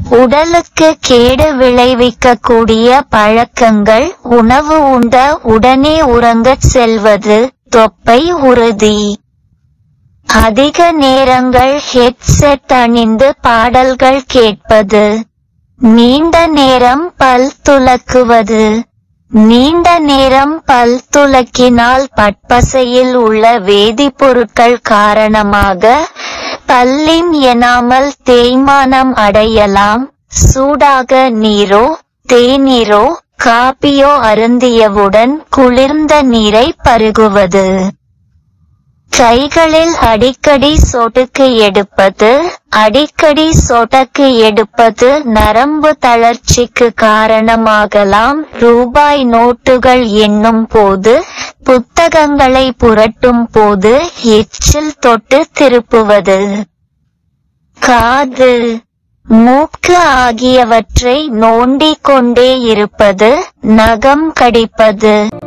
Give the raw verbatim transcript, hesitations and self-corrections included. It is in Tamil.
உடலுக்கு கேடு விளைவிக்கக்கூடிய பழக்கங்கள். உணவு உண்ட உடனே உறங்கச் செல்வது, தொப்பை உறுதி. அதிக நேரங்கள் ஹெட்செட் அணிந்து பாடல்கள் கேட்பது. நீண்ட நேரம் பல் துலக்குவது. நீண்ட நேரம் பல் துலக்கினால் பற்பசையில் உள்ள வேதிப்பொருட்கள் காரணமாக பல்லின் எனாமல் தேய்மானம் அடையலாம். சூடாக நீரோ தேநீரோ காபியோ அருந்தியவுடன் குளிர்ந்த நீரை பருகுவது. கைகளில் அடிக்கடி சொடுக்கு எடுப்பது. அடிக்கடி சொடக்கு எடுப்பது நரம்பு தளர்ச்சிக்கு காரணமாகலாம். ரூபாய் நோட்டுகள் எண்ணும் போது, புத்தகங்களை புரட்டும் போது எச்சில் தொட்டு திருப்புவது. காது, மூக்கு ஆகியவற்றை நோண்டிக் கொண்டே இருப்பது, நகம் கடிப்பது.